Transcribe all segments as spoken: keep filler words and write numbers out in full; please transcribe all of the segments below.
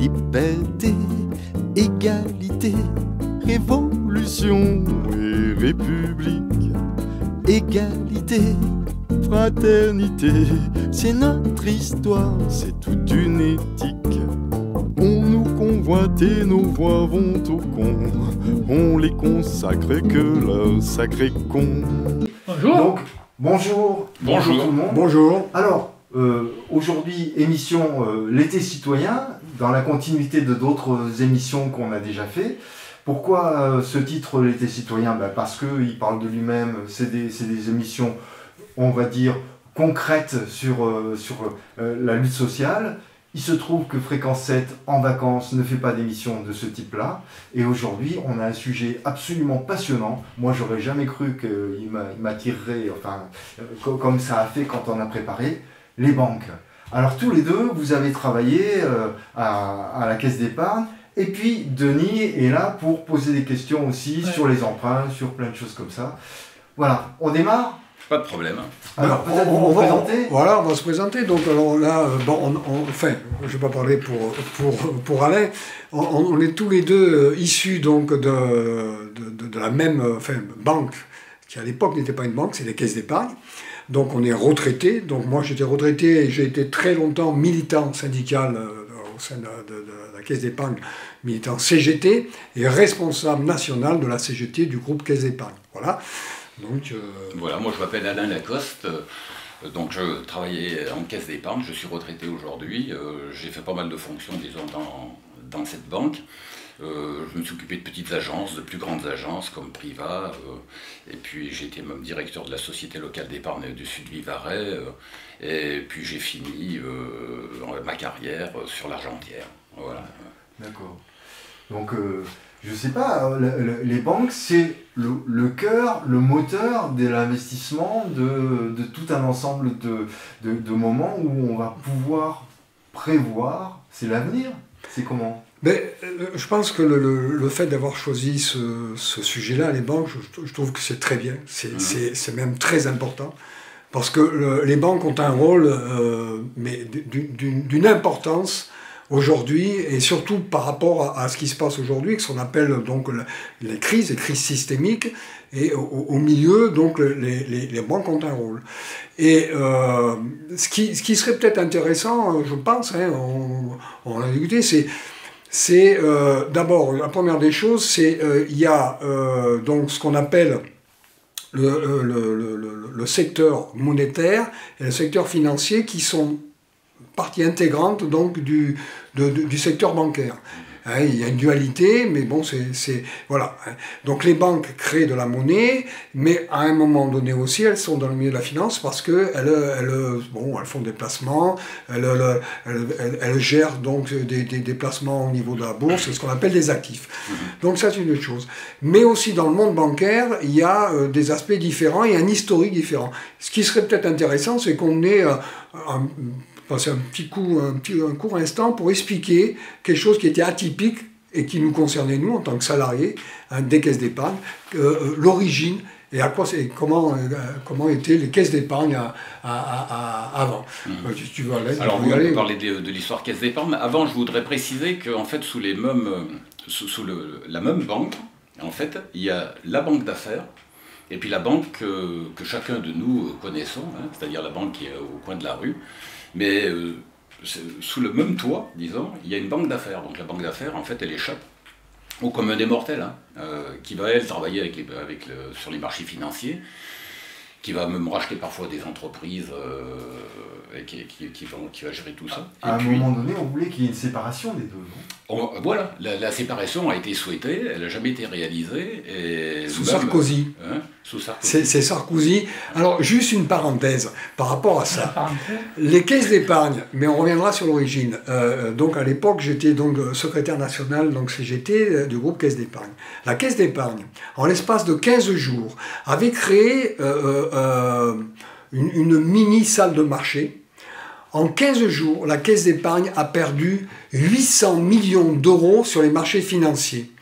liberté, égalité, révolution et république. Égalité, fraternité, c'est notre histoire, c'est toute une éthique. On nous convoite et nos voix vont au con, on les consacre que leur sacré con. Bonjour. Donc, bonjour. Bonjour. Bonjour tout le monde. Bonjour. Alors, euh, aujourd'hui, émission euh, L'été citoyen, dans la continuité de d'autres émissions qu'on a déjà fait. Pourquoi euh, ce titre L'été citoyen? Ben parce qu'il parle de lui-même, c'est des, des émissions, on va dire, concrètes sur, euh, sur euh, la lutte sociale. Il se trouve que Fréquence sept, en vacances, ne fait pas d'émission de ce type-là. Et aujourd'hui, on a un sujet absolument passionnant. Moi, j'aurais jamais cru qu'il m'attirerait, enfin, euh, comme ça a fait quand on a préparé, les banques. Alors, tous les deux, vous avez travaillé euh, à, à la Caisse d'épargne. Et puis, Denis est là pour poser des questions aussi ouais. sur les emprunts, sur plein de choses comme ça. Voilà, on démarre ? Pas de problème. Alors, peut-être vous on, vous va, présenter. Voilà, on va se présenter. Donc, alors là, bon, on, on, enfin, je ne vais pas parler pour, pour, pour Alain. On, on est tous les deux issus donc, de, de, de, de la même enfin, banque, qui à l'époque n'était pas une banque, c'est les caisses d'épargne. Donc, on est retraités. Donc, moi, j'étais retraité et j'ai été très longtemps militant syndical au sein de, de, de la Caisse d'épargne, militant C G T, et responsable national de la C G T du groupe Caisse d'épargne. Voilà. Donc, euh... voilà, moi je m'appelle Alain Lacoste, euh, donc je travaillais en Caisse d'épargne, je suis retraité aujourd'hui, euh, j'ai fait pas mal de fonctions, disons, dans, dans cette banque. Euh, je me suis occupé de petites agences, de plus grandes agences comme Priva, euh, et puis j'ai été même directeur de la Société locale d'épargne du Sud Vivarais, euh, et puis j'ai fini euh, ma carrière sur l'Argentière. Voilà. D'accord. Donc, euh, je sais pas, le, le, les banques, c'est le, le cœur, le moteur de l'investissement de, de tout un ensemble de, de, de moments où on va pouvoir prévoir, c'est l'avenir. C'est comment ? Ben, je pense que le, le, le fait d'avoir choisi ce, ce sujet-là, les banques, je, je trouve que c'est très bien, c'est mmh. c'est même très important, parce que le, les banques ont un rôle, euh, mais d'une importance aujourd'hui, et surtout par rapport à, à ce qui se passe aujourd'hui, ce qu'on appelle donc les crises, les crises systémiques, et au, au milieu, donc les, les, les banques ont un rôle. Et euh, ce, qui, ce qui serait peut-être intéressant, je pense, hein, on, on a discuté, c'est c'est euh, d'abord, la première des choses, c'est qu'il euh, y a euh, donc ce qu'on appelle le, le, le, le, le secteur monétaire et le secteur financier qui sont partie intégrante donc, du, de, de, du secteur bancaire. Hein, il y a une dualité, mais bon, c'est... Voilà. Donc les banques créent de la monnaie, mais à un moment donné aussi, elles sont dans le milieu de la finance parce qu'elles elles, bon, elles font des placements, elles, elles, elles, elles gèrent donc des, des, des placements au niveau de la bourse, c'est ce qu'on appelle des actifs. Donc ça, c'est une autre chose. Mais aussi dans le monde bancaire, il y a euh, des aspects différents et un historique différent. Ce qui serait peut-être intéressant, c'est qu'on ait euh, un... passer un petit coup, un petit un court instant pour expliquer quelque chose qui était atypique et qui nous concernait nous en tant que salariés hein, des caisses d'épargne, euh, l'origine et à quoi c'est comment euh, comment étaient les caisses d'épargne à, à, à, à, avant. Mmh. Euh, si tu veux aller, alors vous allez parler de, de l'histoire caisse d'épargne. Avant, je voudrais préciser que en fait sous les mêmes sous, sous le, la même banque, en fait, il y a la banque d'affaires. Et puis la banque que, que chacun de nous connaissons, hein, c'est-à-dire la banque qui est au coin de la rue. Mais euh, sous le même toit, disons, il y a une banque d'affaires. Donc la banque d'affaires, en fait, elle échappe au commun des mortels, hein, euh, qui va, elle, travailler avec les, avec le, sur les marchés financiers, qui va même racheter parfois des entreprises euh, et qui, qui, qui, vont, qui va gérer tout ça. À, à un puis, moment donné, on voulait qu'il y ait une séparation des deux, non ? On, voilà, la, la séparation a été souhaitée, elle n'a jamais été réalisée. Et sous Sarkozy. Hein, sous Sarkozy. C'est Sarkozy. Alors, juste une parenthèse par rapport à ça. Les caisses d'épargne, mais on reviendra sur l'origine. Euh, donc, à l'époque, j'étais donc secrétaire national, donc C G T, du groupe Caisse d'épargne. La Caisse d'épargne, en l'espace de quinze jours, avait créé euh, euh, une, une mini salle de marché. En quinze jours, la Caisse d'épargne a perdu huit cents millions d'euros sur les marchés financiers.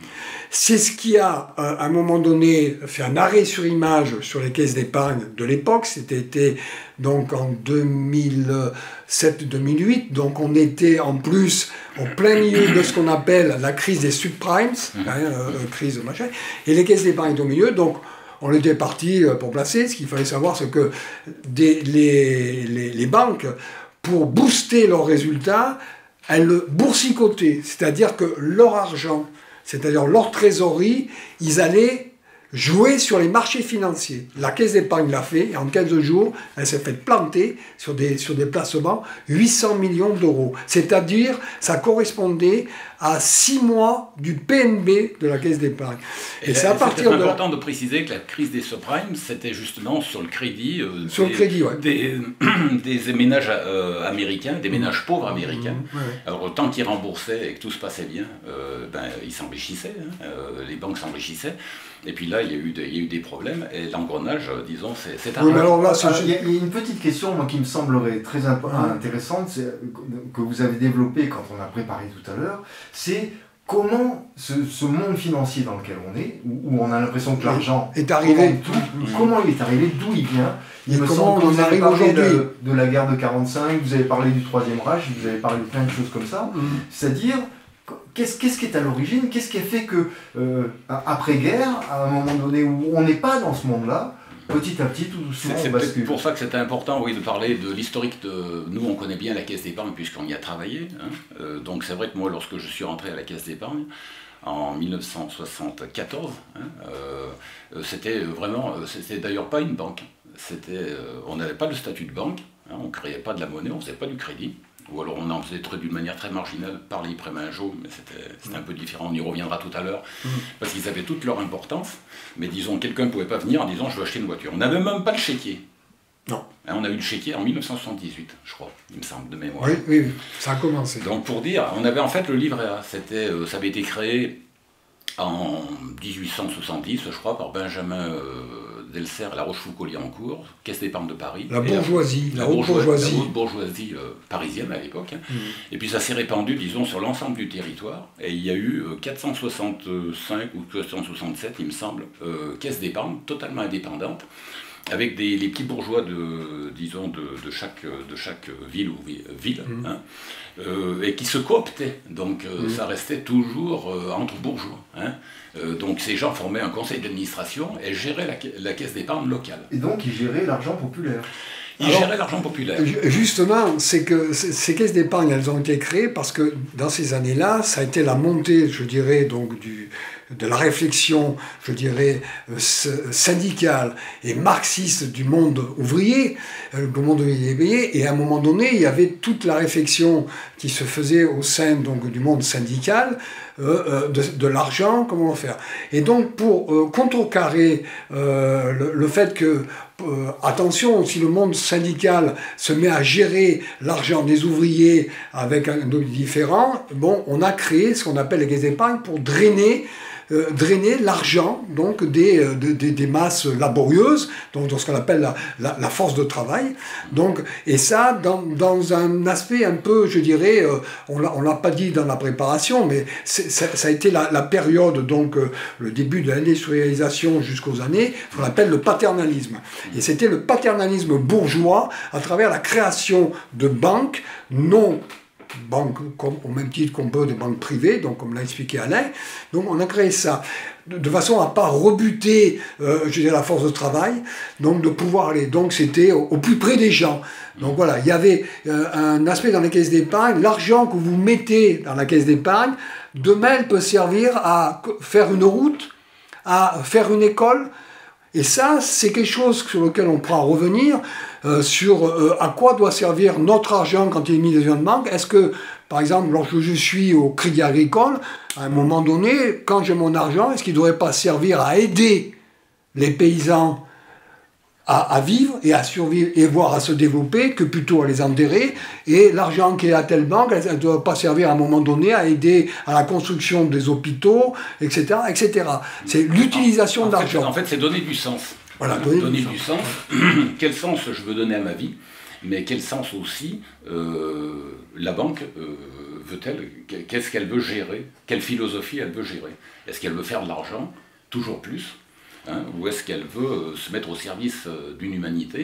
C'est ce qui a, euh, à un moment donné, fait un arrêt sur image sur les caisses d'épargne de l'époque. C'était donc en deux mille sept deux mille huit. Donc on était en plus en plein milieu de ce qu'on appelle la crise des subprimes, hein, euh, crise de machin, et les caisses d'épargne étaient au milieu. Donc on était parti pour placer. Ce qu'il fallait savoir, c'est que des, les, les, les banques, pour booster leurs résultats, elles boursicotaient, c'est-à-dire que leur argent, c'est-à-dire leur trésorerie, ils allaient jouer sur les marchés financiers. La caisse d'épargne l'a fait, et en quinze jours, elle s'est fait planter sur des, sur des placements huit cents millions d'euros. C'est-à-dire, ça correspondait à six mois du P N B de la caisse d'épargne. Et, et c'est à partir de... C'est important de préciser que la crise des subprimes, c'était justement sur le crédit, euh, sur des, le crédit ouais. des, des ménages euh, américains, des ménages pauvres américains. Mmh, ouais. Alors, autant qu'ils remboursaient et que tout se passait bien, euh, ben, ils s'enrichissaient, hein, euh, les banques s'enrichissaient. Et puis là, il y a eu, de, il y a eu des problèmes, et l'engrenage, disons, c'est un... Oui, mais alors là, il y a une petite question moi, qui me semblerait très intéressante, que vous avez développée quand on a préparé tout à l'heure, c'est comment ce, ce monde financier dans lequel on est, où, où on a l'impression que l'argent est arrivé, tout, mmh. comment il est arrivé, d'où il vient. Il et me comment semble que vous avez parlé de, de la guerre de quarante-cinq, vous avez parlé du Troisième Reich, vous avez parlé de plein de choses comme ça, mmh. c'est-à-dire... Qu'est-ce, qu'est-ce qui est à l'origine? Qu'est-ce qui a fait que, euh, après-guerre, à un moment donné où on n'est pas dans ce monde-là, petit à petit, tout doucement, c'est peut-être pour ça que c'était important, oui, de parler de l'historique de... Nous, on connaît bien la Caisse d'épargne puisqu'on y a travaillé. Hein. Euh, donc c'est vrai que moi, lorsque je suis rentré à la Caisse d'épargne, en mille neuf cent soixante-quatorze, hein, euh, c'était vraiment... C'était d'ailleurs pas une banque. C'était, euh, on n'avait pas le statut de banque, hein, on ne créait pas de la monnaie, on ne faisait pas du crédit. Ou alors on en faisait d'une manière très marginale par les prêts main jaune, mais c'était un peu différent, on y reviendra tout à l'heure, mmh. parce qu'ils avaient toute leur importance, mais disons, quelqu'un ne pouvait pas venir en disant je veux acheter une voiture. On n'avait même pas le chéquier. Non. Hein, on a eu le chéquier en mille neuf cent soixante-dix-huit, je crois, il me semble, de mémoire. Oui, oui, oui. Ça a commencé. Donc pour dire, on avait en fait le livret A, c'était, euh, ça avait été créé en dix-huit cent soixante-dix, je crois, par Benjamin euh, Delcer et La Rochefoucauld-Liancourt, Caisse d'épargne de Paris. La bourgeoisie, la, la haute bourgeoisie. La haute bourgeoisie euh, parisienne à l'époque. Hein. Mmh. Et puis ça s'est répandu, disons, sur l'ensemble du territoire. Et il y a eu euh, quatre cent soixante-cinq ou quatre cent soixante-sept, il me semble, euh, caisses d'épargne totalement indépendantes, avec des, les petits bourgeois de, disons, de, de, chaque, de chaque ville ou ville, mmh. hein, euh, et qui se cooptaient. Donc euh, mmh. ça restait toujours euh, entre bourgeois. Hein. Euh, donc ces gens formaient un conseil d'administration et géraient la, la caisse d'épargne locale. Et donc ils géraient l'argent populaire. Ils Alors, géraient l'argent populaire. Justement, c'est que ces caisses d'épargne, elles ont été créées parce que dans ces années-là, ça a été la montée, je dirais, donc du... de la réflexion, je dirais, syndicale et marxiste du monde ouvrier, le monde ouvrier, et à un moment donné, il y avait toute la réflexion qui se faisait au sein donc, du monde syndical, euh, de, de l'argent, comment faire. Et donc, pour euh, contrecarrer euh, le, le fait que, euh, attention, si le monde syndical se met à gérer l'argent des ouvriers avec un dos différent, bon, on a créé ce qu'on appelle les caisses d'épargne pour drainer Euh, drainer l'argent donc des, euh, des, des masses laborieuses, donc dans ce qu'on appelle la, la, la force de travail. Donc, et ça, dans, dans un aspect un peu, je dirais, euh, on ne l'a pas dit dans la préparation, mais ça, ça a été la, la période, donc euh, le début de l'industrialisation jusqu'aux années, ce qu'on appelle le paternalisme. Et c'était le paternalisme bourgeois à travers la création de banques non banques, comme, au même titre qu'on peut des banques privées, donc comme l'a expliqué Alain. Donc on a créé ça de, de façon à ne pas rebuter euh, je dirais, la force de travail, donc de pouvoir aller. Donc c'était au, au plus près des gens. Donc voilà, il y avait euh, un aspect dans les caisses d'épargne, l'argent que vous mettez dans la caisse d'épargne, demain elle peut servir à faire une route, à faire une école. Et ça, c'est quelque chose sur lequel on pourra revenir, euh, sur euh, à quoi doit servir notre argent quand il est mis dans une banque. Est-ce que, par exemple, lorsque je suis au Crédit Agricole, à un moment donné, quand j'ai mon argent, est-ce qu'il ne devrait pas servir à aider les paysans à, à vivre et à survivre et voire à se développer que plutôt à les enterrer, et l'argent qui est à telle banque, elle ne doit pas servir à un moment donné à aider à la construction des hôpitaux, et cetera, et cetera. C'est l'utilisation d'argent. En fait, c'est donner du sens. Voilà, donner, donner du, du sens. sens. Quel sens je veux donner à ma vie? mais quel sens aussi euh, la banque euh, veut-elle, qu'est-ce qu'elle veut gérer, quelle philosophie elle veut gérer. Est-ce qu'elle veut faire de l'argent, toujours plus, hein, ou est-ce qu'elle veut se mettre au service d'une humanité?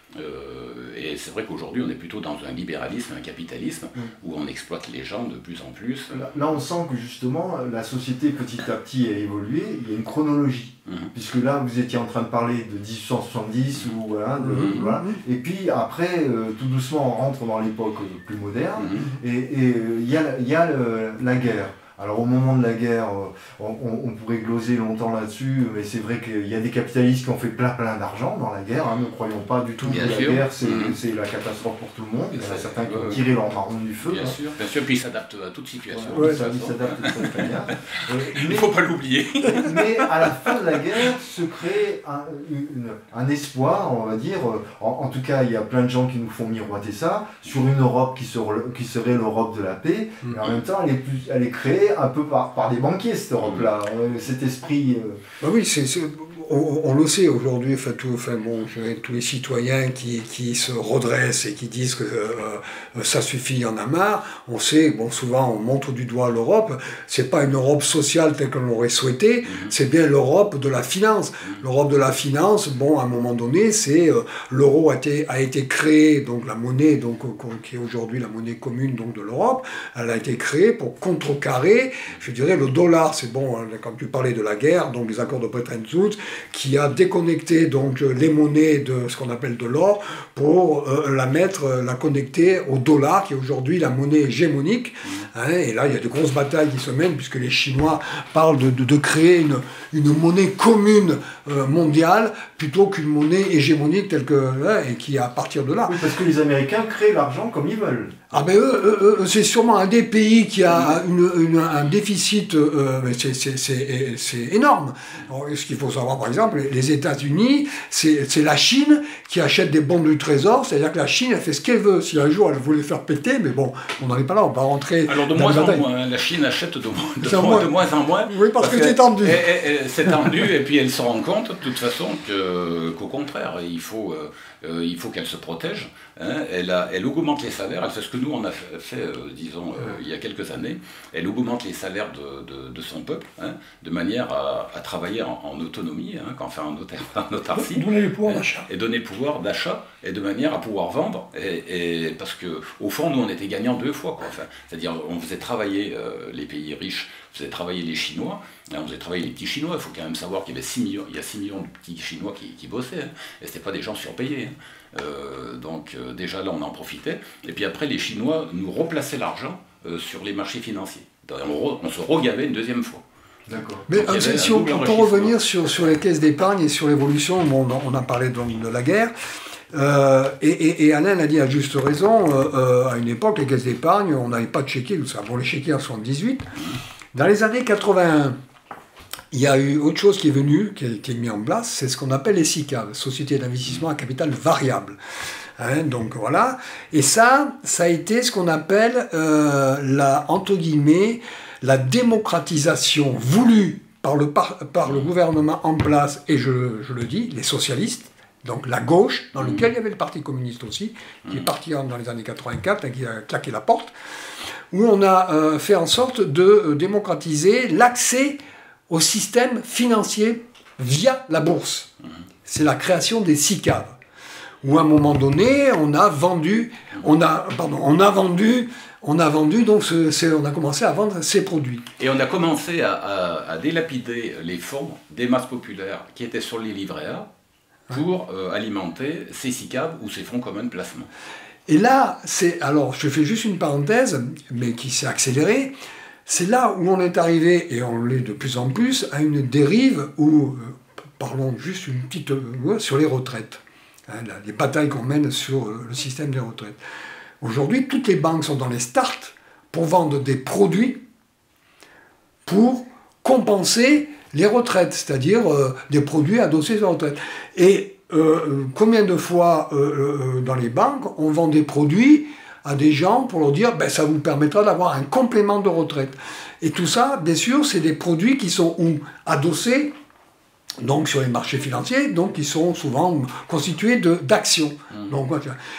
Euh, et c'est vrai qu'aujourd'hui on est plutôt dans un libéralisme, un capitalisme mmh. où on exploite les gens de plus en plus. Là, là on sent que justement la société petit à petit a évolué, il y a une chronologie, mmh. puisque là vous étiez en train de parler de dix-huit cent soixante-dix, mmh. ou, voilà, de, mmh. voilà, et puis après euh, tout doucement on rentre dans l'époque plus moderne, mmh. et il y a, y a le, la guerre. Alors au moment de la guerre, on, on, on pourrait gloser longtemps là-dessus, mais c'est vrai qu'il y a des capitalistes qui ont fait plein plein d'argent dans la guerre, hein, ne croyons pas du tout bien que sûr. La guerre c'est mmh. la catastrophe pour tout le monde, il y en a certains qui ont tiré leur marron du feu. Bien hein. sûr, bien sûr, puis ils s'adaptent à toute situation. Ouais, ça, ils s'adaptent très très bien. Il ne faut pas l'oublier. Mais à la fin de la guerre se crée un, une, un espoir, on va dire, en, en tout cas il y a plein de gens qui nous font miroiter ça, sur une Europe qui, ser, qui serait l'Europe de la paix, mmh. et en même temps elle est, plus, elle est créée un peu par, par des banquiers, cette Europe-là, euh, cet esprit... Euh... Bah oui, c'est, c'est, on, on le sait aujourd'hui, enfin, tout, enfin, bon, tous les citoyens qui, qui se redressent et qui disent que euh, ça suffit, il y en a marre, on sait, bon, souvent on montre du doigt l'Europe, c'est pas une Europe sociale telle qu'on l'aurait souhaité, c'est bien l'Europe de la finance. L'Europe de la finance, bon, à un moment donné, c'est euh, l'euro a été, a été créé, donc la monnaie, donc, qui est aujourd'hui la monnaie commune donc, de l'Europe, elle a été créée pour contrecarrer, je dirais, le dollar. C'est bon, quand tu parlais de la guerre, donc les accords de Bretton Woods, qui a déconnecté donc les monnaies de ce qu'on appelle de l'or pour euh, la mettre, euh, la connecter au dollar, qui est aujourd'hui la monnaie hégémonique. Hein, et là, il y a de grosses batailles qui se mènent, puisque les Chinois parlent de, de, de créer une, une monnaie commune euh, mondiale, plutôt qu'une monnaie hégémonique telle que... Hein, et qui, à partir de là... Oui, parce que les Américains créent l'argent comme ils veulent. Ah ben eux, eux, eux, c'est sûrement un des pays qui a une, une, un déficit, euh, c'est, c'est, c'est, c'est énorme. Alors, ce qu'il faut savoir, par exemple, les États-Unis, c'est, c'est la Chine qui achète des bons du trésor, c'est-à-dire que la Chine, elle fait ce qu'elle veut. Si un jour elle voulait faire péter, mais bon, on n'en est pas là, on va rentrer... Alors de moins en moins, la Chine achète de, de, de, moins, de moins en moins. Oui, parce, parce que c'est tendu. Elle, elle, elle, c'est tendu, et puis elle se rend compte, de toute façon, que, qu'au contraire, il faut, euh, il faut qu'elle se protège. Hein. Elle, a, elle augmente les salaires, elle fait ce que nous on a fait, fait euh, disons, euh, il y a quelques années. Elle augmente les salaires de, de, de son peuple, hein, de manière à, à travailler en, en autonomie, hein, quand fait un notaire, en autarcie. Donner le pouvoir d'achat. Et donner le pouvoir d'achat, et de manière à pouvoir vendre. Et, et parce qu'au fond, nous on était gagnants deux fois. Quoi. Enfin, c'est-à-dire, on faisait travailler euh, les pays riches, on faisait travailler les Chinois, hein, on faisait travailler les petits Chinois. Il faut quand même savoir qu'il y avait six millions, il y a six millions de petits Chinois qui, qui bossaient, hein, et ce n'étaient pas des gens surpayés. Hein. Euh, donc euh, déjà là on en profitait, et puis après les Chinois nous replaçaient l'argent euh, sur les marchés financiers. On, re, on se regavait une deuxième fois. D'accord. Mais donc, si on peut revenir sur, sur les caisses d'épargne et sur l'évolution, bon, on a parlé donc de la guerre, euh, et, et, et Alain l'a dit à juste raison, euh, euh, à une époque les caisses d'épargne, on n'avait pas de chéquier, tout ça. Bon, les chéquiers en soixante-dix-huit, dans les années quatre-vingt-un, il y a eu autre chose qui est venue, qui a été mis en place, c'est ce qu'on appelle les S I C A, Sociétés d'investissement à capital variable. Hein, donc voilà. Et ça, ça a été ce qu'on appelle euh, la, entre guillemets, la démocratisation voulue par le, par, par le gouvernement en place, et je, je le dis, les socialistes, donc la gauche, dans lequel il y avait le Parti communiste aussi, qui est parti dans les années quatre-vingt-quatre et qui a claqué la porte, où on a euh, fait en sorte de euh, démocratiser l'accès au système financier via la bourse. C'est la création des S I C A, où à un moment donné, on a vendu, on a, pardon, on a vendu, on a vendu, donc ce, c'est, on a commencé à vendre ces produits. Et on a commencé à, à, à délapider les fonds des masses populaires qui étaient sur les livrets A pour euh, alimenter ces S I C A ou ces fonds communs de placement. Et là, c'est, alors je fais juste une parenthèse, mais qui s'est accélérée. C'est là où on est arrivé, et on l'est de plus en plus, à une dérive où, euh, parlons juste une petite euh, sur les retraites, hein, là, les batailles qu'on mène sur euh, le système des retraites. Aujourd'hui, toutes les banques sont dans les starts pour vendre des produits pour compenser les retraites, c'est-à-dire euh, des produits adossés aux retraites. Et euh, combien de fois euh, euh, dans les banques on vend des produits à des gens pour leur dire ben, ça vous permettra d'avoir un complément de retraite. Et tout ça, bien sûr, c'est des produits qui sont où adossés donc, sur les marchés financiers, donc qui sont souvent constitués de, d'actions. Mmh. Donc,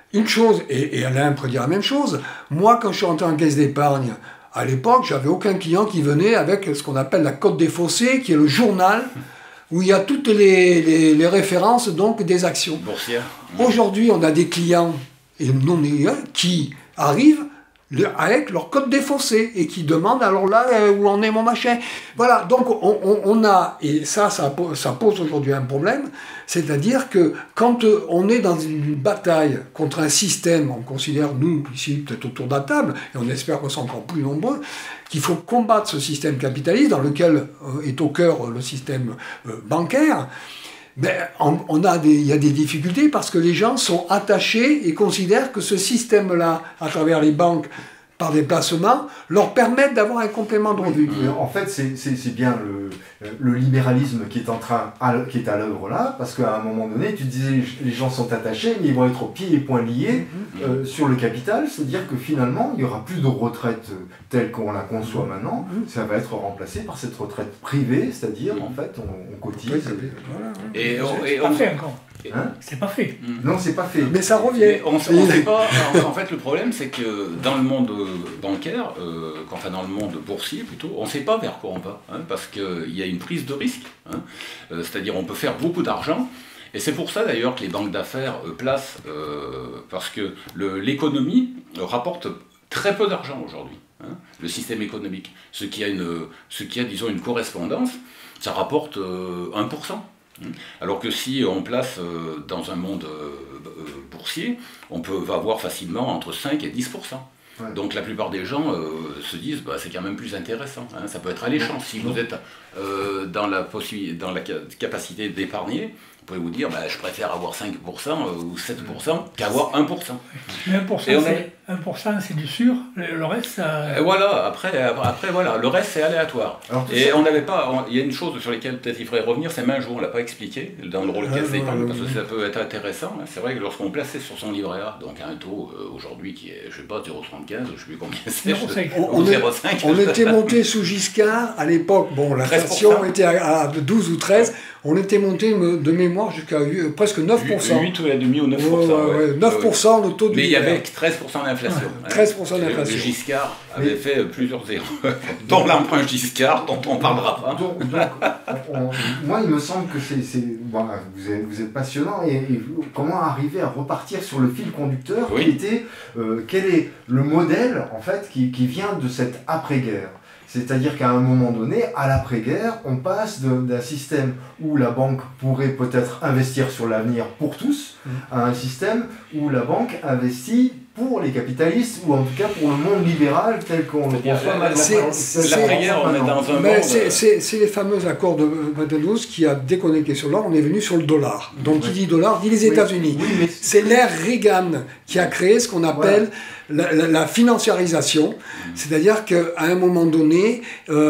une chose, et, et Alain peut dire la même chose, moi quand je suis rentré en caisse d'épargne, à l'époque, j'avais aucun client qui venait avec ce qu'on appelle la Cote des Fossés, qui est le journal où il y a toutes les, les, les références donc, des actions. Boursière. Aujourd'hui, on a des clients et non qui arrivent avec leur code défaussé et qui demandent alors là où en est mon machin. Voilà, donc on, on, on a, et ça, ça, ça pose aujourd'hui un problème, c'est-à-dire que quand on est dans une bataille contre un système, on considère, nous, ici, peut-être autour de la table, et on espère qu'on sera encore plus nombreux, qu'il faut combattre ce système capitaliste dans lequel est au cœur le système bancaire. Ben, on, on a des, il y a des difficultés parce que les gens sont attachés et considèrent que ce système-là, à travers les banques, par des placements, leur permettent d'avoir un complément de revenu. Oui, en fait, c'est bien le, le libéralisme qui est, en train, à, qui est à l'œuvre là, parce qu'à un moment donné, tu disais les gens sont attachés, mais ils vont être aux pieds et poings liés mm-hmm. euh, sur le capital, c'est-à-dire que finalement, il n'y aura plus de retraite telle qu'on la conçoit maintenant, mm-hmm. ça va être remplacé par cette retraite privée, c'est-à-dire mm-hmm. en fait, on, on cotise. Oui, voilà. Et, et, on, et on, on, fait encore. Hein c'est pas fait. Non, c'est pas fait. Mais ça revient. Mais on, on sait pas. En, en fait, le problème, c'est que dans le monde bancaire, euh, enfin dans le monde boursier plutôt, on ne sait pas vers quoi on va, hein, parce qu'il y a une prise de risque. Hein, euh, C'est-à-dire, on peut faire beaucoup d'argent. Et c'est pour ça d'ailleurs que les banques d'affaires euh, placent, euh, parce que l'économie rapporte très peu d'argent aujourd'hui. Hein, le système économique, ce qui a une, ce qui a, disons, une correspondance, ça rapporte euh, un pour cent. Alors que si on place euh, dans un monde euh, euh, boursier, on peut avoir facilement entre cinq et dix pour cent. Ouais. Donc la plupart des gens euh, se disent bah, c'est quand même plus intéressant, hein, ça peut être alléchant. Si vous êtes euh, dans, la dans la capacité d'épargner, vous pouvez vous dire bah, je préfère avoir cinq pour cent euh, ou sept pour cent qu'avoir un pour cent. Mais un pour cent c'est du sûr, le reste ça... Et voilà, après, après voilà, le reste c'est aléatoire. Alors, et ça... on n'avait pas, il y a une chose sur laquelle peut-être il faudrait revenir, c'est main jour, on ne l'a pas expliqué dans le rôle de caisse d'épargne, parce que ça peut être intéressant. Hein. C'est vrai que lorsqu'on plaçait sur son livret A, donc un taux euh, aujourd'hui qui est, je ne sais pas, zéro virgule soixante-quinze, je ne sais plus combien c'est. On, on, on était monté sous Giscard à l'époque, bon l'inflation était à, à douze ou treize, on était monté de mémoire jusqu'à presque neuf pour cent. huit ou demi ou neuf pour cent. Ouais, ouais, neuf pour cent le taux du. Mais il y avait treize pour cent d'inflation. Ouais, treize pour cent d'inflation. Le Giscard avait mais... fait plusieurs erreurs, dont l'emprunt Giscard, dont on ne parlera pas. Donc, donc on, moi, il me semble que c'est, bon, vous, êtes, vous êtes passionnant. Et, et comment arriver à repartir sur le fil conducteur oui. qui était, euh, quel est le modèle en fait qui, qui vient de cette après-guerre? C'est-à-dire qu'à un moment donné, à l'après-guerre, on passe d'un système où la banque pourrait peut-être investir sur l'avenir pour tous, mmh. à un système où la banque investit pour les capitalistes, ou en tout cas pour le monde libéral tel qu'on le conçoit maintenant. L'après-guerre, on est dans un monde... C'est les fameux accords de Bretton Woods qui a déconnecté sur l'or, on est venu sur le dollar. Donc qui oui. dit dollar, dit les États-Unis. Oui, oui, c'est l'ère Reagan qui a créé ce qu'on appelle voilà. la, la, la financiarisation, c'est-à-dire qu'à un moment donné,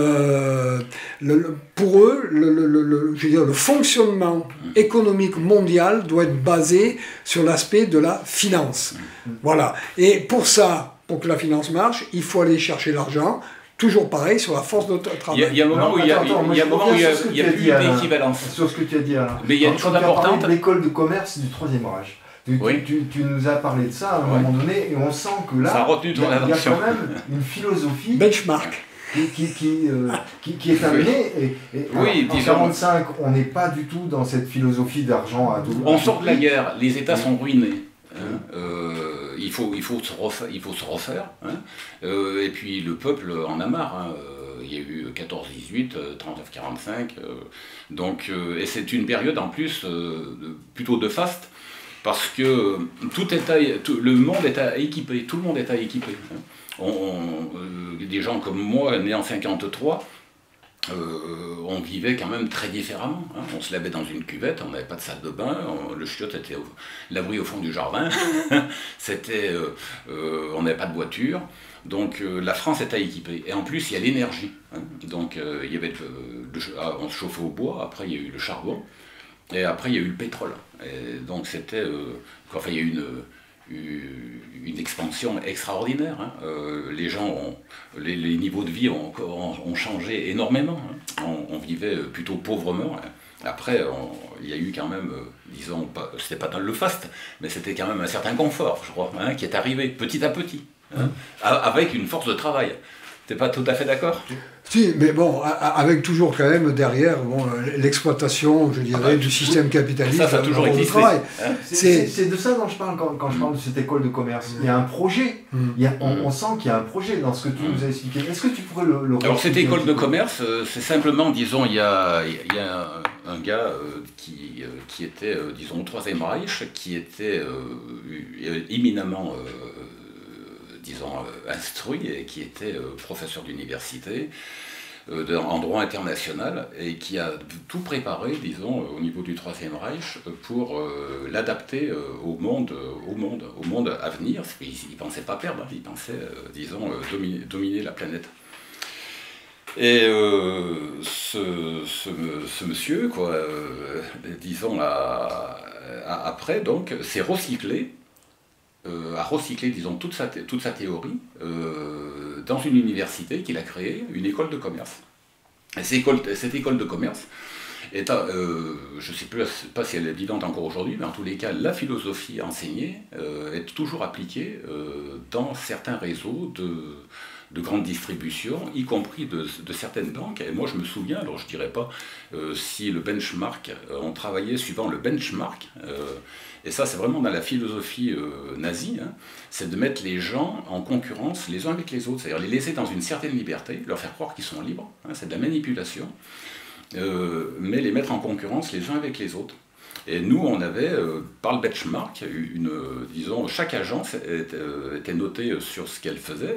euh, le, le, pour eux, le, le, le, je veux dire, le fonctionnement économique mondial doit être basé sur l'aspect de la finance. Voilà. Et pour ça, pour que la finance marche, il faut aller chercher l'argent, toujours pareil, sur la force de travail. Il y a un moment où il y a, il y a, moment où il y a, il y a plus d'équivalence. Sur ce que tu as dit, Alain. Mais il y a une chose importante. L'école de commerce du Troisième Âge. Tu, oui. tu, tu, tu nous as parlé de ça à un oui. moment donné, et on sent que là, il y, y a quand même une philosophie... Benchmark. Qui, qui, qui, euh, qui, qui est amenée, et, et oui, en quarante-cinq, on n'est pas du tout dans cette philosophie d'argent à tout. On sort de la guerre, les États sont ruinés. Hein, euh, il, faut, il, faut se refaire, il faut se refaire. Hein, euh, et puis le peuple en a marre. Hein, euh, il y a eu quatorze dix-huit, trente-neuf quarante-cinq. Euh, donc, euh, et c'est une période en plus euh, de, plutôt de faste, parce que tout est à, tout, le monde est à équiper, tout le monde est à équiper. Hein. On, on, euh, des gens comme moi, nés en cinquante-trois, euh, on vivait quand même très différemment. Hein. On se lavait dans une cuvette, on n'avait pas de salle de bain, on, le chiotte était au, l'abri au fond du jardin, c'était, euh, euh, on n'avait pas de voiture. Donc euh, la France est à équiper. Et en plus, il y a l'énergie. Hein. Donc euh, il y avait le, le, on se chauffait au bois, après il y a eu le charbon, et après il y a eu le pétrole. Et donc c'était, euh, enfin il y a eu une... une expansion extraordinaire. Hein. Euh, les gens, ont, les, les niveaux de vie ont, ont, ont changé énormément. Hein. On, on vivait plutôt pauvrement. Hein. Après, on, il y a eu quand même, euh, disons, pas, c'était pas dans le faste, mais c'était quand même un certain confort, je crois, hein, qui est arrivé petit à petit, hein, mmh. avec une force de travail. T'es pas tout à fait d'accord? Si, mais bon, avec toujours quand même derrière bon, l'exploitation, je dirais, ah bah, du système capitaliste. Ça, ça a toujours existé. Hein, c'est de ça dont je parle quand, quand je parle de cette école de commerce. Il y a un projet. Il y a, on, on sent qu'il y a un projet dans ce que tu nous as expliqué. Est-ce que tu pourrais le, le Alors, cette école de commerce, euh, c'est simplement, disons, il y a, il y a un, un gars euh, qui, euh, qui était, euh, disons, au Troisième Reich, qui était euh, éminemment... Euh, disons, euh, instruit et qui était euh, professeur d'université euh, en droit international et qui a tout préparé, disons, euh, au niveau du Troisième Reich pour euh, l'adapter euh, au monde, euh, au monde, au monde à venir. Il ne pensait pas perdre, hein, il pensait, euh, disons, euh, dominer, dominer la planète. Et euh, ce, ce, ce monsieur, quoi, euh, disons, a, a, après, donc, s'est recyclé. Euh, a recyclé, disons, toute sa, toute sa théorie euh, dans une université qu'il a créée, une école de commerce. Et cette école, cette école de commerce est, euh, je ne sais plus, pas si elle est vivante encore aujourd'hui, mais en tous les cas, la philosophie enseignée euh, est toujours appliquée euh, dans certains réseaux de, de grande distribution, y compris de, de certaines banques. Et moi, je me souviens, alors je ne dirais pas euh, si le benchmark, euh, on travaillait suivant le benchmark, euh, et ça, c'est vraiment dans la philosophie euh, nazie, hein, c'est de mettre les gens en concurrence les uns avec les autres, c'est-à-dire les laisser dans une certaine liberté, leur faire croire qu'ils sont libres, hein, c'est de la manipulation, euh, mais les mettre en concurrence les uns avec les autres. Et nous, on avait, euh, par le benchmark, une, euh, disons, chaque agence était, euh, était notée sur ce qu'elle faisait,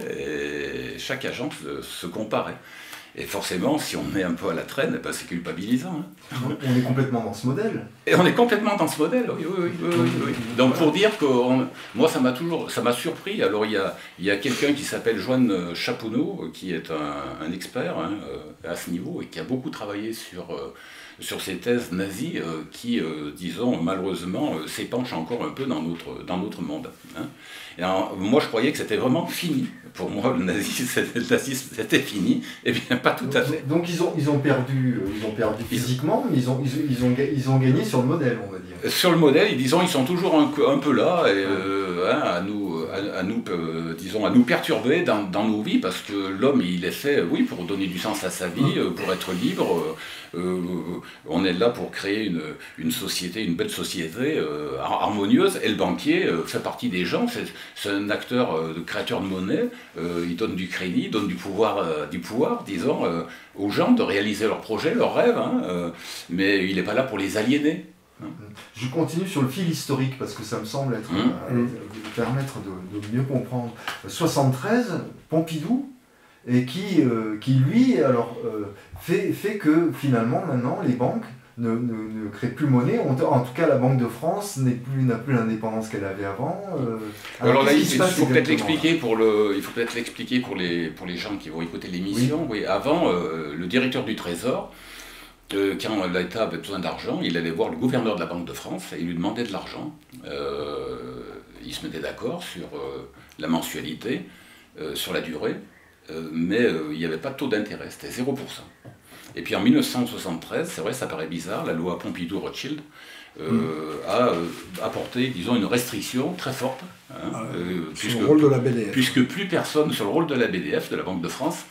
et chaque agence euh, se comparait. Et forcément, si on est un peu à la traîne, ben c'est culpabilisant. Hein. On est complètement dans ce modèle. Et on est complètement dans ce modèle, oui, oui, oui. oui, oui. Donc pour dire que on, moi, ça m'a toujours, ça m'a surpris. Alors il y a, il y a quelqu'un qui s'appelle Joanne Chapounot, qui est un, un expert hein, à ce niveau et qui a beaucoup travaillé sur, sur ces thèses nazies qui, disons, malheureusement, s'épanchent encore un peu dans notre, dans notre monde. Hein. Et alors, moi, je croyais que c'était vraiment fini. Pour moi, le nazisme, c'était fini. Eh bien, pas tout à fait. Donc, ils ont, ils ont perdu, ils ont perdu physiquement, mais ils ont, ils, ils, ont, ils ont gagné sur le modèle, on va dire. Sur le modèle, disons, ils sont toujours un, un peu là, et, euh, hein, à nous, à, à nous euh, disons, à nous perturber dans, dans nos vies, parce que l'homme, il est fait, oui, pour donner du sens à sa vie, euh, pour être libre. Euh, on est là pour créer une, une société, une belle société euh, harmonieuse, et le banquier euh, fait partie des gens, c'est un acteur, euh, de créateur de monnaie, euh, il donne du crédit, il donne du pouvoir, euh, du pouvoir disons, euh, aux gens de réaliser leurs projets, leurs rêves, hein, euh, mais il n'est pas là pour les aliéner. Hein. Je continue sur le fil historique, parce que ça me semble être, mmh. euh, permettre de, de mieux comprendre. soixante-treize, Pompidou, et qui, euh, qui lui, alors, euh, fait, fait que finalement, maintenant, les banques ne, ne, ne créent plus monnaie. En tout cas, la Banque de France n'a plus, n'a plus l'indépendance qu'elle avait avant. Euh, alors, alors là, il faut peut-être l'expliquer pour le, il faut peut-être l'expliquer pour les, pour les gens qui vont écouter l'émission. Oui. Oui, avant, euh, le directeur du Trésor, euh, quand l'État avait besoin d'argent, il allait voir le gouverneur de la Banque de France et il lui demandait de l'argent. Euh, il se mettait d'accord sur euh, la mensualité, euh, sur la durée. Euh, mais euh, il n'y avait pas de taux d'intérêt, c'était zéro pour cent. Et puis en mille neuf cent soixante-treize, c'est vrai, ça paraît bizarre, la loi Pompidou-Rothschild euh, mmh. a euh, apporté, disons, une restriction très forte. Hein, ah, euh, sur puisque, le rôle de la B D F. Puisque plus personne, sur le rôle de la B D F, de la Banque de France,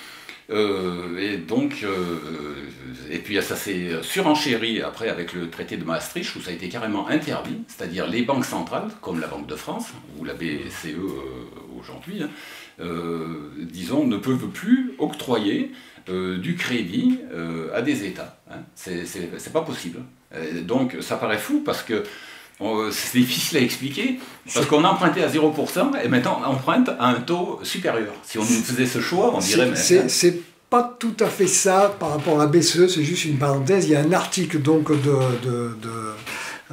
euh, et donc, euh, et puis ça s'est surenchéri après avec le traité de Maastricht, où ça a été carrément interdit, c'est-à-dire les banques centrales, comme la Banque de France, ou la B C E euh, aujourd'hui, hein, Euh, disons, ne peuvent plus octroyer euh, du crédit euh, à des États. Hein. C'est pas possible. Et donc, ça paraît fou parce que c'est difficile à expliquer, parce qu'on empruntait à zéro pour cent et maintenant on emprunte à un taux supérieur. Si on faisait ce choix, on dirait... C'est pas tout à fait ça par rapport à la B C E, c'est juste une parenthèse. Il y a un article donc de... de, de euh,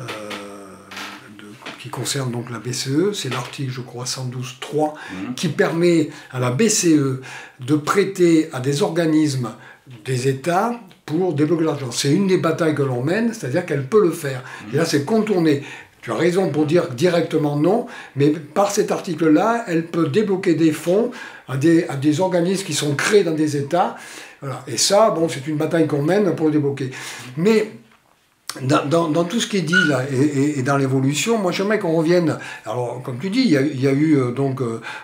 qui concerne donc la B C E, c'est l'article, je crois, cent douze point trois, mmh. qui permet à la B C E de prêter à des organismes des États pour débloquer l'argent. C'est une des batailles que l'on mène, c'est-à-dire qu'elle peut le faire. Mmh. Et là, c'est contourné. Tu as raison pour dire directement non, mais par cet article-là, elle peut débloquer des fonds à des, à des organismes qui sont créés dans des États. Voilà. Et ça, bon, c'est une bataille qu'on mène pour le débloquer. Mais Dans, dans, dans tout ce qui est dit là et, et, et dans l'évolution, moi j'aimerais qu'on revienne. Alors, comme tu dis, il y a, il y a eu euh, donc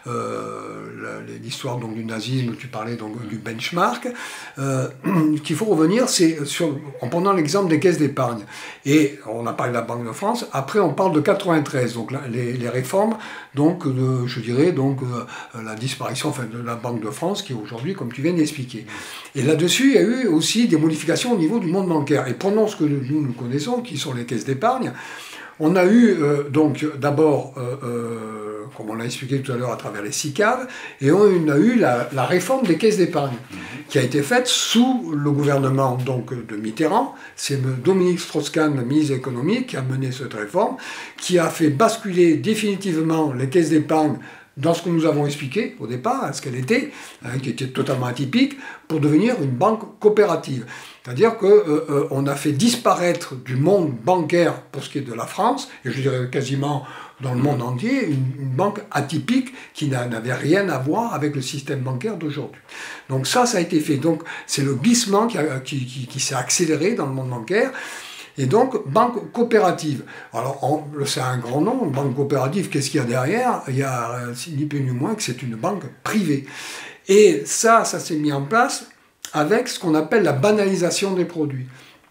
euh, l'histoire donc du nazisme. Tu parlais donc du benchmark. Euh, qu'il faut revenir, c'est sur en prenant l'exemple des caisses d'épargne. Et on a parlé de la Banque de France. Après, on parle de quatre-vingt-treize. Donc là, les, les réformes, donc de, je dirais donc euh, la disparition, enfin de la Banque de France, qui est aujourd'hui, comme tu viens d'expliquer. Et là-dessus, il y a eu aussi des modifications au niveau du monde bancaire. Et prenons ce que nous nous connaissons, qui sont les caisses d'épargne. On a eu euh, donc d'abord, euh, euh, comme on l'a expliqué tout à l'heure, à travers les S I C A V, et on a eu la, la réforme des caisses d'épargne, qui a été faite sous le gouvernement donc, de Mitterrand. C'est Dominique Strauss-Kahn, le ministre économique, qui a mené cette réforme, qui a fait basculer définitivement les caisses d'épargne dans ce que nous avons expliqué au départ, ce qu'elle était, hein, qui était totalement atypique, pour devenir une banque coopérative. C'est-à-dire qu'on euh, euh, a fait disparaître du monde bancaire, pour ce qui est de la France, et je dirais quasiment dans le monde entier, une, une banque atypique qui n'avait rien à voir avec le système bancaire d'aujourd'hui. Donc ça, ça a été fait. Donc c'est le glissement qui, a, qui, qui, qui s'est accéléré dans le monde bancaire. Et donc, banque coopérative. Alors, c'est un grand nom, banque coopérative, qu'est-ce qu'il y a derrière? Il y a ni plus ni moins que c'est une banque privée. Et ça, ça s'est mis en place avec ce qu'on appelle la banalisation des produits.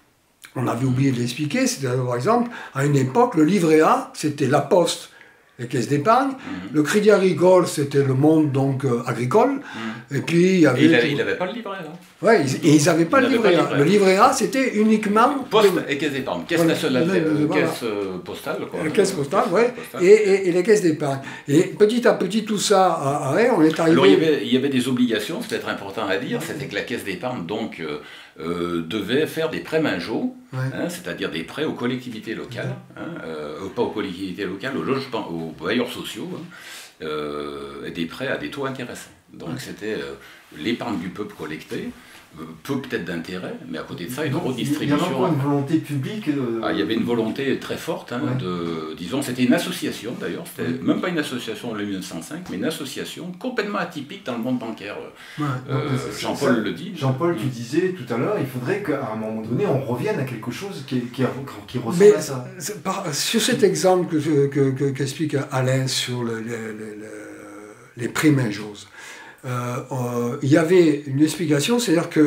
On avait oublié de l'expliquer, c'était par exemple, à une époque, le livret A, c'était la Poste, les caisses d'épargne. Mmh. Le Crédit Agricole, c'était le monde donc euh, agricole. Mmh. Et puis il y avait. Et il n'avait pas le livret A. Oui, et ils n'avaient pas, le livret A. Le livret A, c'était uniquement. Poste et caisse d'épargne. Caisse nationale, euh, caisse euh, postale, quoi. La caisse postale, oui. Et, et, et les caisses d'épargne. Et petit à petit, tout ça, à, à, on est arrivé. Alors il y avait, il y avait des obligations, c'est peut-être important à dire, c'était que la caisse d'épargne, donc. Euh, Euh, devait faire des prêts Minjo, ouais. hein, c'est-à-dire des prêts aux collectivités locales, hein, euh, pas aux collectivités locales, aux logements, aux bailleurs sociaux, hein, euh, et des prêts à des taux intéressants. Donc ouais. c'était euh, l'épargne du peuple collectée, euh, peu peut-être d'intérêt, mais à côté de ça, une redistribution. Il y avait encore une volonté publique euh... ah, il y avait une volonté très forte, hein, ouais. de, disons, c'était une association d'ailleurs, c'était ouais. même pas une association en mille neuf cent cinq, mais une association complètement atypique dans le monde bancaire. Ouais. Euh, Jean-Paul le dit. Jean-Paul, tu disais tout à l'heure, il faudrait qu'à un moment donné, on revienne à quelque chose qui, qui, qui ressemble à ça. Par, sur cet exemple que, que, que, qu'explique Alain sur le, le, le, le, les prix Minjos, il euh, euh, y avait une explication, c'est-à-dire que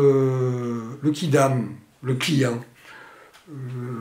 le, le Kidam, le client, euh,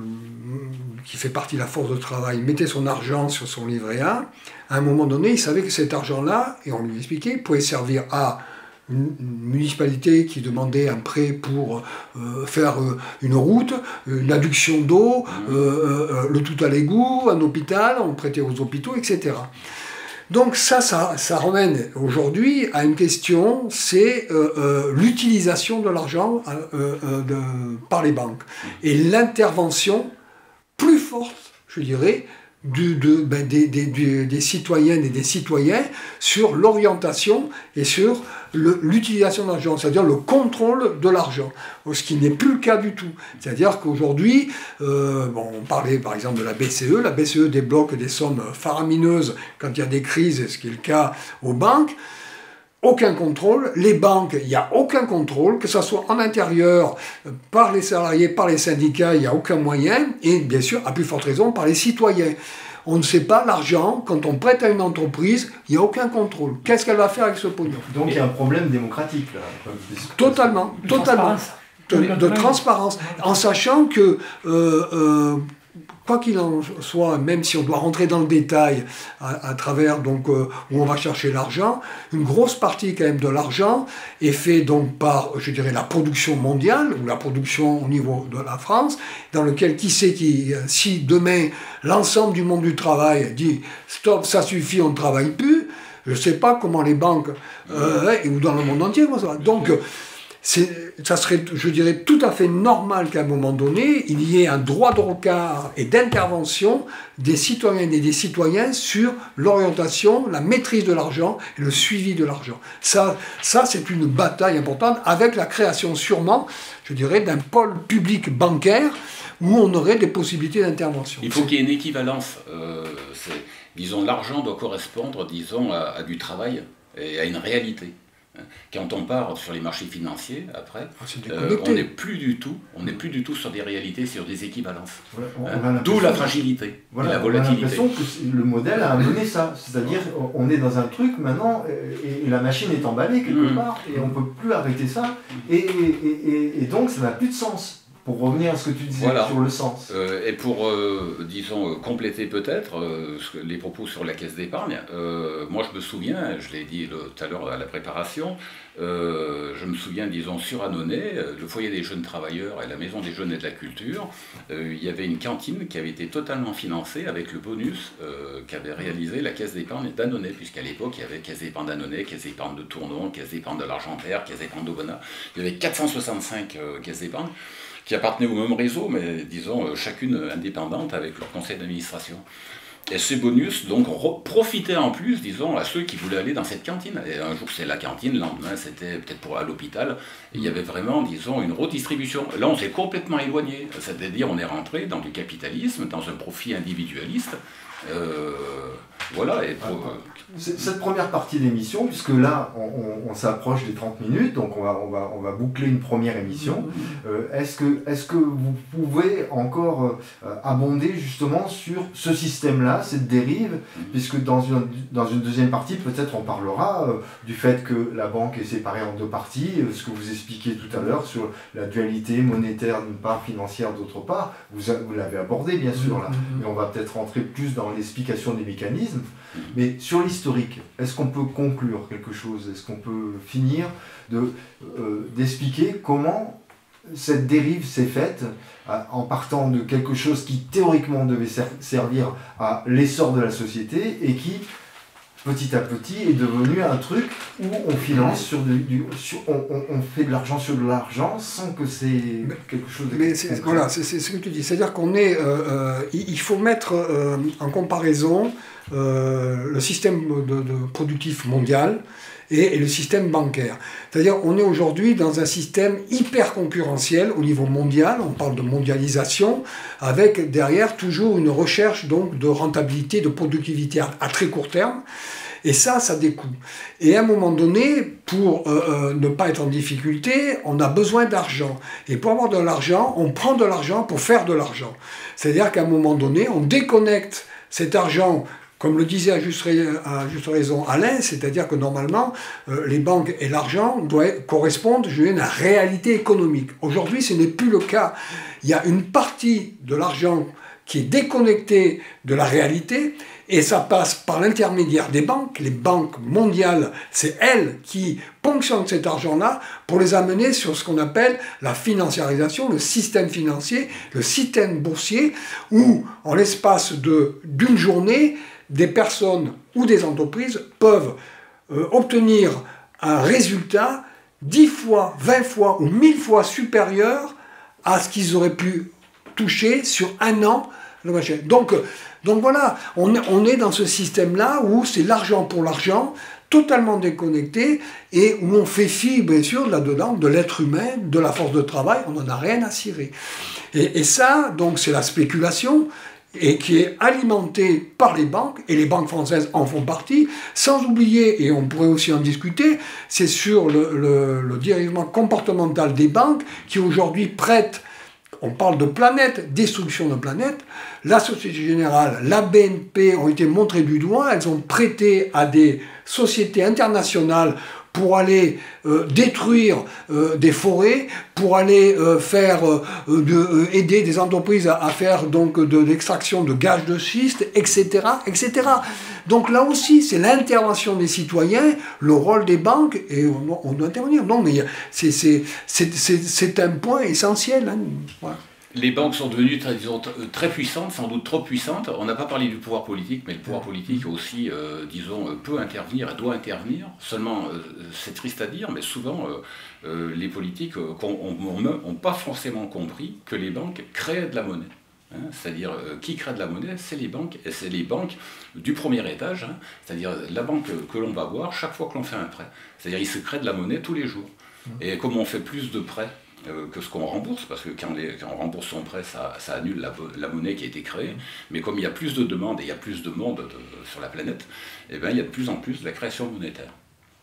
qui fait partie de la force de travail, mettait son argent sur son livret A. À un moment donné, il savait que cet argent-là, et on lui expliquait, pouvait servir à une municipalité qui demandait un prêt pour euh, faire euh, une route, une adduction d'eau, euh, euh, le tout à l'égout, un hôpital, on prêtait aux hôpitaux, et cetera. Donc ça, ça, ça ramène aujourd'hui à une question, c'est euh, euh, l'utilisation de l'argent euh, euh, de, par les banques et l'intervention plus forte, je dirais, du, de, ben, des, des, des, des citoyennes et des citoyens sur l'orientation et sur l'utilisation de l'argent, c'est-à-dire le contrôle de l'argent, ce qui n'est plus le cas du tout. C'est-à-dire qu'aujourd'hui, euh, bon, on parlait par exemple de la B C E, la B C E débloque des sommes faramineuses quand il y a des crises, ce qui est le cas aux banques. Aucun contrôle, les banques, il n'y a aucun contrôle, que ce soit en intérieur, par les salariés, par les syndicats, il n'y a aucun moyen, et bien sûr, à plus forte raison, par les citoyens. On ne sait pas, l'argent, quand on prête à une entreprise, il n'y a aucun contrôle. Qu'est-ce qu'elle va faire avec ce pognon? Donc il y a un problème démocratique, là. Totalement, de totalement. Transparence. De, de transparence, en sachant que... Euh, euh, quoi qu'il en soit, même si on doit rentrer dans le détail à, à travers donc euh, où on va chercher l'argent, une grosse partie quand même de l'argent est fait donc par, je dirais, la production mondiale ou la production au niveau de la France, dans lequel qui sait qui, si demain l'ensemble du monde du travail dit stop, ça suffit, on ne travaille plus, je ne sais pas comment les banques euh, ou dans le monde entier, donc ça serait, je dirais, tout à fait normal qu'à un moment donné, il y ait un droit de regard et d'intervention des citoyennes et des citoyens sur l'orientation, la maîtrise de l'argent et le suivi de l'argent. Ça, ça c'est une bataille importante avec la création sûrement, je dirais, d'un pôle public bancaire où on aurait des possibilités d'intervention. Il faut qu'il y ait une équivalence. Euh, disons, l'argent doit correspondre, disons, à, à du travail et à une réalité. Quand on part sur les marchés financiers, après, Ah, c'est euh, déconnecté. on n'est plus du tout, on n'est plus du tout sur des réalités, sur des équivalences. Voilà, on- on a Hein, l'impression- D'où la fragilité, Voilà, et la on a volatilité. l'impression que c'est- le modèle a amené ça. C'est-à-dire, on est dans un truc maintenant, euh, et, et la machine est emballée quelque Mm. part, et on ne peut plus arrêter ça. Et, et- et- et donc, ça n'a plus de sens. Pour revenir à ce que tu disais Voilà. sur le sens. Euh, et pour, euh, disons, euh, compléter peut-être euh, ce que- les propos sur la caisse d'épargne, euh, moi je me souviens, je l'ai dit le- tout à l'heure à la préparation, euh, je me souviens, disons, sur Annonay, euh, le foyer des jeunes travailleurs et la maison des jeunes et de la culture, euh, il y avait une cantine qui avait été totalement financée avec le bonus euh, qu'avait réalisé la caisse d'épargne d'Annonay, puisqu'à l'époque il y avait caisse d'épargne d'Annonay, caisse d'épargne de Tournon, caisse d'épargne de l'Argentière, caisse d'épargne d'Aubenas, il y avait quatre cent soixante-cinq euh, caisses d'épargne qui appartenaient au même réseau, mais disons euh, chacune indépendante avec leur conseil d'administration. Et ces bonus, donc, profitaient en plus, disons, à ceux qui voulaient aller dans cette cantine. Et un jour, c'est la cantine, le lendemain, c'était peut-être pour à l'hôpital. Et il y avait vraiment, disons, une redistribution. Là, on s'est complètement éloigné. C'est-à-dire, on est rentré dans du capitalisme, dans un profit individualiste. Euh, voilà. Et pour, euh, Cette première partie d'émission, puisque là, on, on, on s'approche des trente minutes, donc on va, on va, on va boucler une première émission. Euh, est-ce que, est-ce que vous pouvez encore euh, abonder justement sur ce système-là, cette dérive, puisque dans une, dans une deuxième partie, peut-être on parlera euh, du fait que la banque est séparée en deux parties, euh, ce que vous expliquiez tout à l'heure sur la dualité monétaire d'une part, financière d'autre part. Vous, a- vous l'avez abordé, bien sûr, là, mais on va peut-être rentrer plus dans l'explication des mécanismes. Mais sur l'historique, est-ce qu'on peut conclure quelque chose? Est-ce qu'on peut finir de, euh, d'expliquer comment cette dérive s'est faite euh, en partant de quelque chose qui théoriquement devait ser- servir à l'essor de la société et qui, petit à petit, est devenu un truc où on finance sur du... du- sur, on, on- on fait de l'argent sur de l'argent sans que c'est Mais- quelque chose de... Mais c'est, voilà, c'est, c'est ce que tu dis. C'est-à-dire qu'on est, euh, euh, il il faut mettre euh, en comparaison euh, le système de, de productif mondial et, et le système bancaire. C'est-à-dire qu'on est aujourd'hui dans un système hyper concurrentiel au niveau mondial. On parle de mondialisation avec derrière toujours une recherche donc de rentabilité, de productivité à, à très court terme. Et ça, ça a des coûts. Et à un moment donné, pour euh, euh, ne pas être en difficulté, on a besoin d'argent. Et pour avoir de l'argent, on prend de l'argent pour faire de l'argent. C'est-à-dire qu'à un moment donné, on déconnecte cet argent, comme le disait à juste, à juste raison Alain, c'est-à-dire que normalement, euh, les banques et l'argent doivent correspondre, je veux dire, à la réalité économique. Aujourd'hui, ce n'est plus le cas. Il y a une partie de l'argent qui est déconnectée de la réalité, et ça passe par l'intermédiaire des banques. Les banques mondiales, c'est elles qui ponctionnent cet argent-là pour les amener sur ce qu'on appelle la financiarisation, le système financier, le système boursier, où, en l'espace de, d'une journée, des personnes ou des entreprises peuvent euh, obtenir un résultat dix fois, vingt fois ou mille fois supérieur à ce qu'ils auraient pu toucher sur un an. Donc, donc voilà, on est, on est dans ce système-là où c'est l'argent pour l'argent, totalement déconnecté, et où on fait fi, bien sûr, là-dedans, de l'être humain, de la force de travail, on n'en a rien à cirer. Et, et ça, donc, c'est la spéculation, et qui est alimentée par les banques, et les banques françaises en font partie, sans oublier, et on pourrait aussi en discuter, c'est sur le, le, le dérivement comportemental des banques, qui aujourd'hui prêtent. On parle de planète, destruction de planète. La Société Générale, la B N P ont été montrées du doigt. Elles ont prêté à des sociétés internationales pour aller euh, détruire euh, des forêts, pour aller euh, faire euh, de, euh, aider des entreprises à, à faire donc de l'extraction de gaz de schiste, et cetera, et cetera. Donc là aussi, c'est l'intervention des citoyens, le rôle des banques, et on, on doit intervenir. Non, mais c'est, c'est, c'est, c'est, c'est un point essentiel. Hein. Voilà. Les banques sont devenues très, disons, très puissantes, sans doute trop puissantes. On n'a pas parlé du pouvoir politique, mais le pouvoir politique aussi, euh, disons, peut intervenir et doit intervenir. Seulement, euh, c'est triste à dire, mais souvent, euh, euh, les politiques n'ont pas forcément compris que les banques créaient de la monnaie. Hein, c'est-à-dire, euh, qui crée de la monnaie? C'est les banques, et c'est les banques du premier étage, hein, c'est-à-dire la banque que l'on va voir chaque fois que l'on fait un prêt. C'est-à-dire, il se crée de la monnaie tous les jours. Et comme on fait plus de prêts Euh, que ce qu'on rembourse, parce que quand, les, quand on rembourse son prêt, ça, ça annule la, la monnaie qui a été créée, mais comme il y a plus de demandes et il y a plus de monde de, sur la planète, eh bien, il y a de plus en plus de la création monétaire.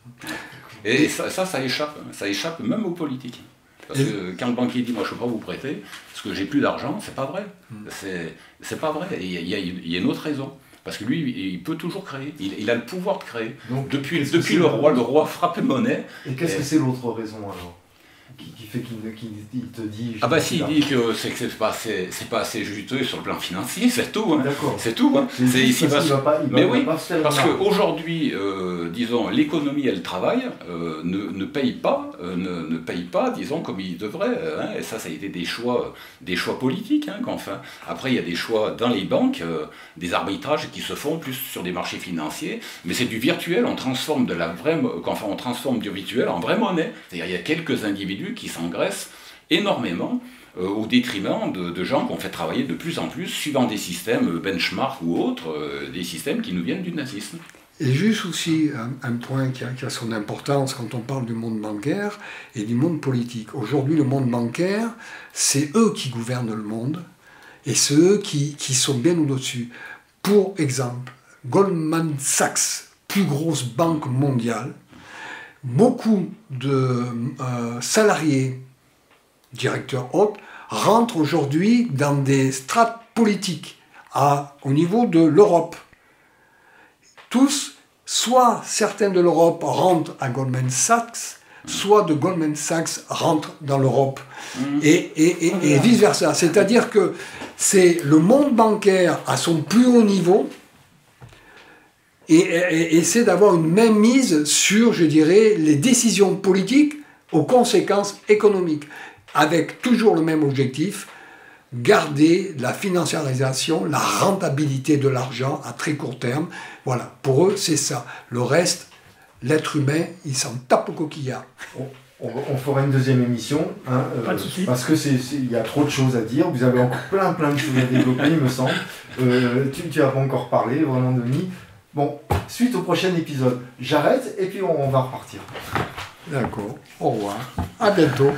Et ça, ça, ça échappe, ça échappe même aux politiques. Parce que quand le banquier dit, moi je ne peux pas vous prêter, parce que j'ai plus d'argent, c'est pas vrai. C'est pas vrai. Il y, y, y a une autre raison. Parce que lui, il peut toujours créer. Il, il a le pouvoir de créer. Donc, depuis depuis le roi, le roi frappe monnaie. Et qu'est-ce que c'est l'autre raison alors qui, qui fait qu'il qu te dit... Ah bah si, il dit que c'est que pas, pas assez juteux sur le plan financier, c'est tout. Hein. C'est tout. Hein. C'est ici parce qu'il va pas, il va, Mais il oui, va pas parce qu'aujourd'hui, euh, disons, l'économie et le travail euh, ne, ne payent pas, euh, ne, ne payent pas, disons, comme ils devraient. Hein. Et ça, ça a été des choix, des choix politiques. Hein, qu'enfin. Après, il y a des choix dans les banques, euh, des arbitrages qui se font plus sur des marchés financiers, mais c'est du virtuel. On transforme de la vraie, qu'enfin, on transforme du virtuel en vraie monnaie. C'est-à-dire, il y a quelques individus qui s'engraissent énormément euh, au détriment de, de gens qu'on fait travailler de plus en plus suivant des systèmes benchmark ou autres, euh, des systèmes qui nous viennent du nazisme. Et juste aussi un, un point qui a, qui a son importance quand on parle du monde bancaire et du monde politique. Aujourd'hui, le monde bancaire, c'est eux qui gouvernent le monde et c'est eux qui, qui sont bien au-dessus. Pour exemple, Goldman Sachs, plus grosse banque mondiale, beaucoup de euh, salariés, directeurs hauts, rentrent aujourd'hui dans des strates politiques à, au niveau de l'Europe. Tous, soit certains de l'Europe rentrent à Goldman Sachs, soit de Goldman Sachs rentrent dans l'Europe. Mmh. Et, et, et, et vice-versa. C'est-à-dire que c'est le monde bancaire à son plus haut niveau et, et, et essaie d'avoir une mainmise sur, je dirais, les décisions politiques aux conséquences économiques, avec toujours le même objectif, garder la financiarisation, la rentabilité de l'argent à très court terme. Voilà, pour eux, c'est ça. Le reste, l'être humain, il s'en tape au coquillard. On, on, on fera une deuxième émission, hein, Pas de euh, souci. parce que c'est, il y a trop de choses à dire. Vous avez encore plein plein de choses à développer, il me semble. Euh, tu n'as pas encore parlé, vraiment, Denis. Bon, suite au prochain épisode, j'arrête et puis on, on va repartir. D'accord, au revoir, à bientôt.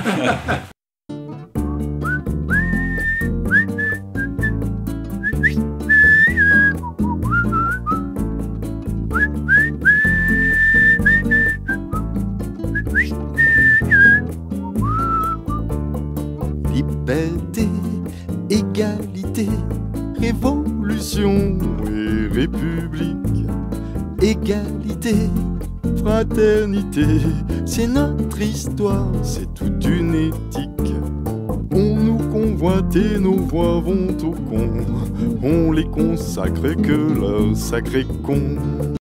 Liberté, égalité, révolution et république. Égalité, fraternité, c'est notre histoire, c'est toute une éthique. On nous convoite et nos voix vont au con, on les consacre que leur sacré con.